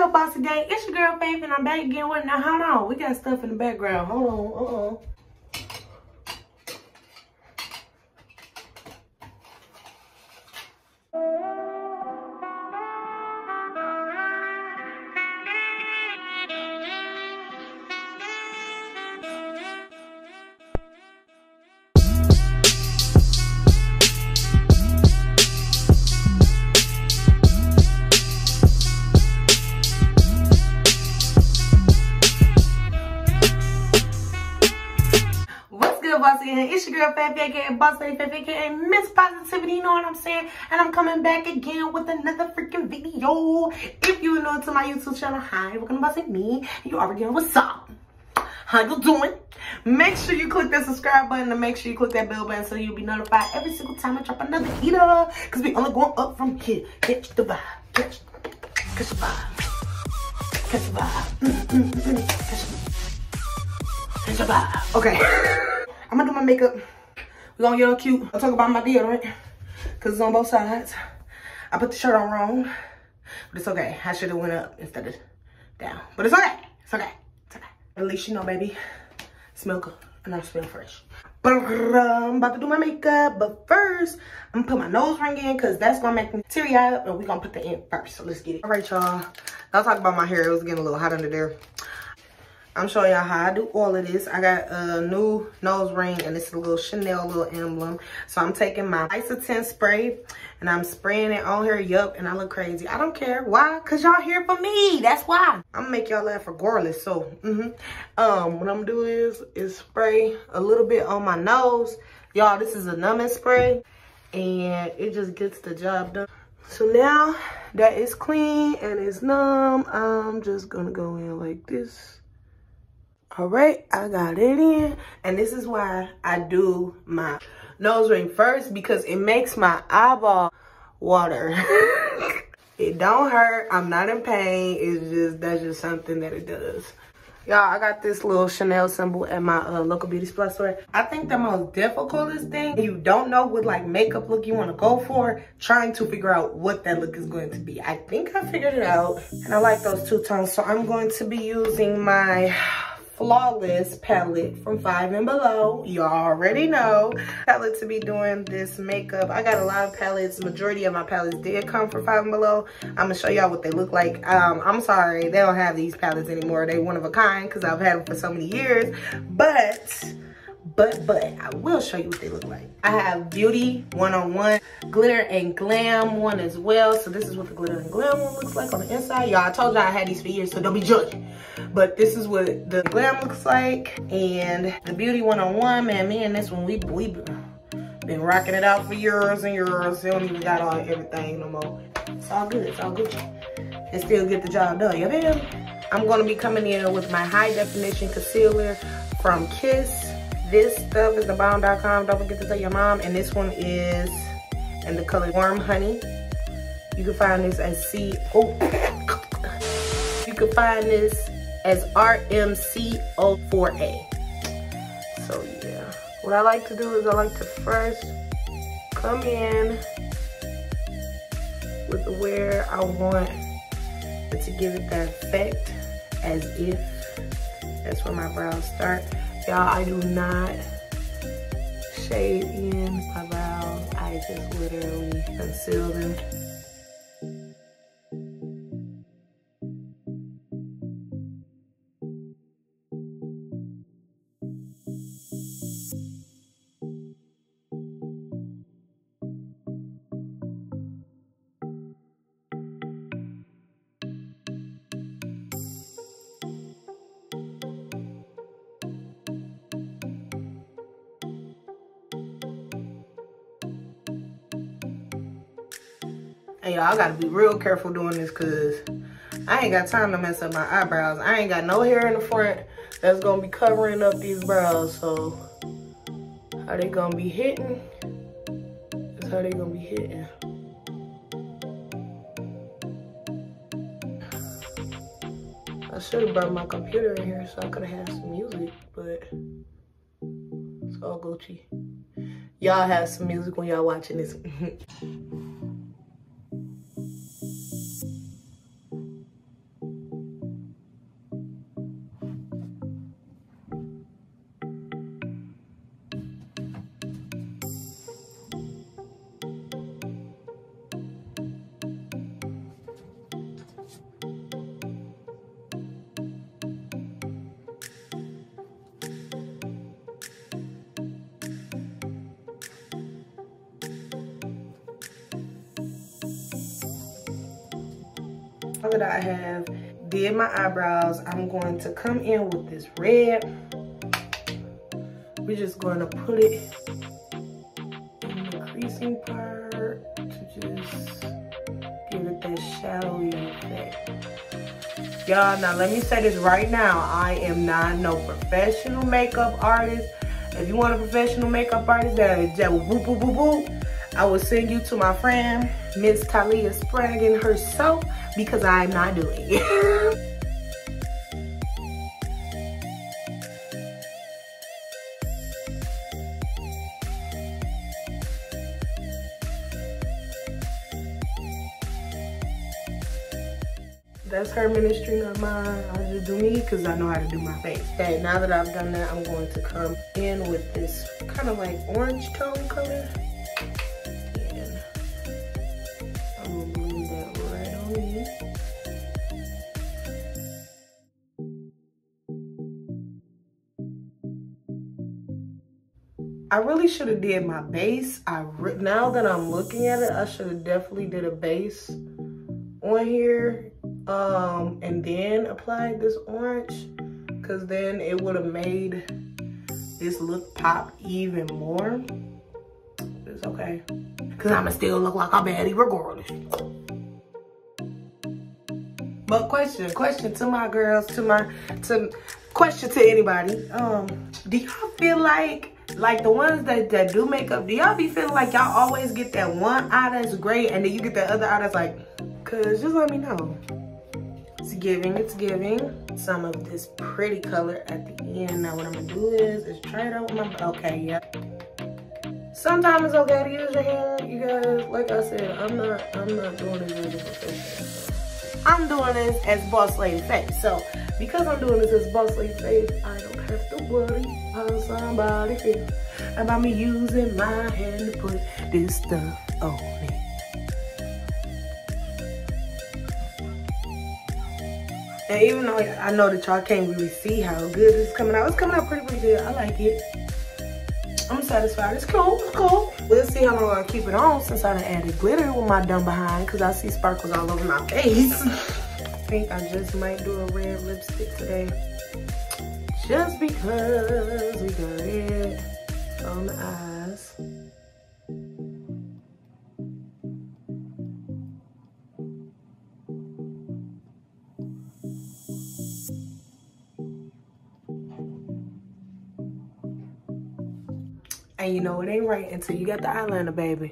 up, Bossy Gang? It's your girl Faith, and I'm back again with now. Hold on, we got stuff in the background. Hold on, Bossy, and it's your girl Faith, aka Boss Faith, aka Miss Positivity, you know what I'm saying? And I'm coming back again with another freaking video. If you're new to my YouTube channel, hi, welcome to Bossy Me. You already know what's up. How you doing? Make sure you click that subscribe button and make sure you click that bell button so you'll be notified every single time I drop another video. Cause we only going up from here. Catch the vibe, catch the vibe, catch the vibe, catch the vibe. Okay. I'm gonna do my makeup. We're gonna get all cute. I'll talk about my deodorant, cause it's on both sides. I put the shirt on wrong, but it's okay. I should have went up instead of down, but it's okay. It's okay. It's okay. At least you know, baby, smell good and I smell fresh. But I'm about to do my makeup, but first I'm gonna put my nose ring in, cause that's gonna make me teary-eyed up, and we're gonna put that in first. So let's get it. All right, y'all. I'll talk about my hair. It was getting a little hot under there. I'm showing y'all how I do all of this. I got a new nose ring, and it's a little Chanel little emblem. So I'm taking my Isotin spray and I'm spraying it on here. Yup, and I look crazy. I don't care. Why? Cause y'all here for me. That's why. I'm gonna make y'all laugh regardless. So what I'm gonna do is spray a little bit on my nose. Y'all, this is a numbing spray and it just gets the job done. So now that it's clean and it's numb, I'm just gonna go in like this. All right, I got it in, and this is why I do my nose ring first, because it makes my eyeball water. It don't hurt. I'm not in pain. It's just, that's just something that it does. Y'all, I got this little Chanel symbol at my local beauty supply store. I think the most difficult thing, you don't know what like makeup look you want to go for, trying to figure out what that look is going to be. I think I figured it out, and I like those two tones, so I'm going to be using my Flawless palette from Five and Below. Y'all already know palette to be doing this makeup. I got a lot of palettes. Majority of my palettes did come from Five and Below. I'm gonna show y'all what they look like. I'm sorry, they don't have these palettes anymore. They one of a kind because I've had them for so many years. But I will show you what they look like. I have Beauty 101, Glitter and Glam one as well. So this is what the Glitter and Glam one looks like on the inside. Y'all, I told y'all I had these for years, so don't be judging. But this is what the Glam looks like. And the Beauty 101, man, me and this one, we been rocking it out for years and years. They don't even got all everything no more. It's all good, it's all good. And still get the job done, you feel? I'm gonna be coming in with my high definition concealer from Kiss. This stuff is thebomb.com. Don't forget to tell your mom. And this one is in the color Warm Honey. You can find this as You can find this as RMC04A. So yeah, what I like to do is I like to first come in with where I want to give it that effect, as if that's where my brows start. Y'all, I do not shade in my brows. I just literally conceal them. And y'all, I gotta be real careful doing this because I ain't got time to mess up my eyebrows. I ain't got no hair in the front that's gonna be covering up these brows. So how they gonna be hitting is how they gonna be hitting. I should have brought my computer in here so I could have had some music, but it's all Gucci. Y'all have some music when y'all watching this. Now that I have did my eyebrows, I'm going to come in with this red. We're just going to put it in the creasing part to just give it that shadowy effect. Y'all, now let me say this right now. I am not no professional makeup artist. If you want a professional makeup artist that will boop, boop, boop, boop, I will send you to my friend, Miss Talia Spraggan herself, because I'm not doing it. That's her ministry, not mine. I just do me because I know how to do my face. Okay, now that I've done that, I'm going to come in with this kind of like orange tone color. And I'm going to blend that right on in. I really should have did my base. Now that I'm looking at it, I should have definitely did a base on here. And then applied this orange, because then it would have made this look pop even more. It's okay, because I'ma still look like a baddie regardless. But question to my girls, question to anybody. Do y'all feel like the ones that do makeup, do y'all be feeling like y'all always get that one eye that's great and then you get that other eye that's like, cause just let me know. It's giving some of this pretty color at the end. Now what I'm gonna do is try it out with my, okay, yeah. Sometimes it's okay to use your hand, you guys. Like I said, I'm not doing this as a professional. I'm doing this as Boss Lady Face. So because I'm doing this as Boss Lady Face, I don't have to worry how somebody feels about me using my hand to put this stuff on it. And even though I know that y'all can't really see how good it's coming out pretty good. I like it. I'm satisfied. It's cool, it's cool. We'll see how long I keep it on since I done added glitter with my dumb behind, because I see sparkles all over my face. I think I just might do a red lipstick today. Just because we got red on the eyes. And you know it ain't right until you got the eyeliner, baby.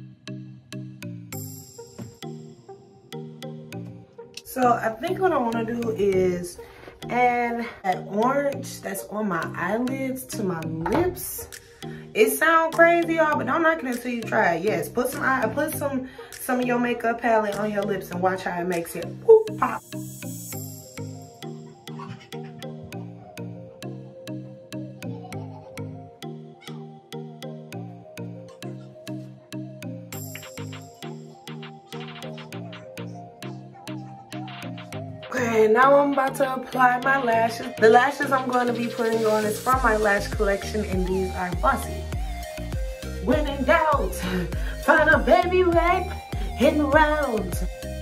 So I think what I want to do is add that orange that's on my eyelids to my lips. It sounds crazy, y'all, but don't knock it until you try it. Yes, put some of your makeup palette on your lips and watch how it makes it whoop, pop. Okay, now I'm about to apply my lashes. The lashes I'm going to be putting on is from my lash collection, and these are Bossy. When in doubt, find a baby right in the round.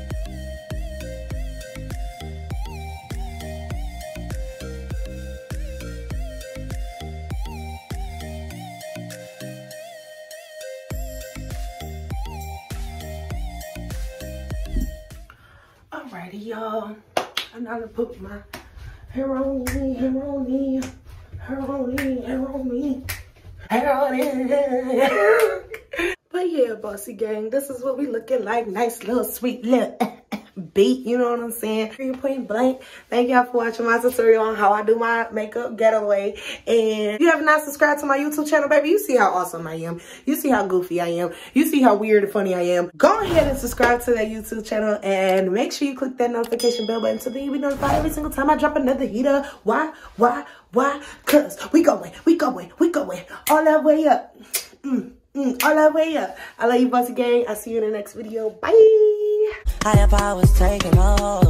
Alrighty, y'all. I'm gonna put my hair on me, hair on me, hair on me, hair on me, hair on me. But yeah, Bossy Gang, this is what we looking like. Nice little sweet little beat, you know what I'm saying? Point blank. Thank y'all for watching my tutorial on how I do my makeup getaway. And if you have not subscribed to my YouTube channel, baby, you see how awesome I am. You see how goofy I am. You see how weird and funny I am. Go ahead and subscribe to that YouTube channel and make sure you click that notification bell button so that you'll be notified every single time I drop another heater. Why? Cause we going all that way up. All that way up. I love you, Bossy Gang. I'll see you in the next video. Bye. Higher powers taking hold.